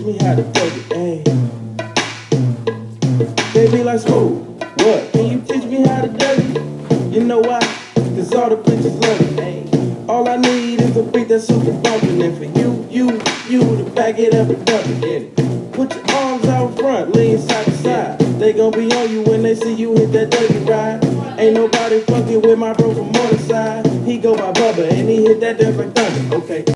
me how to fuck it, ayy. They be like, smooth, what? Can you teach me how to Dougie? You know why? Cause all the bitches love it, ayy. All I need is a beat that's super bumpin'. And for you to back it up and dump it in it. Put your arms out front, lean side to side. They gon' be on you when they see you hit that Dougie ride. Ain't nobody fucking with my bro from Morningside. He go by Bubba and he hit that dance like thunder, okay.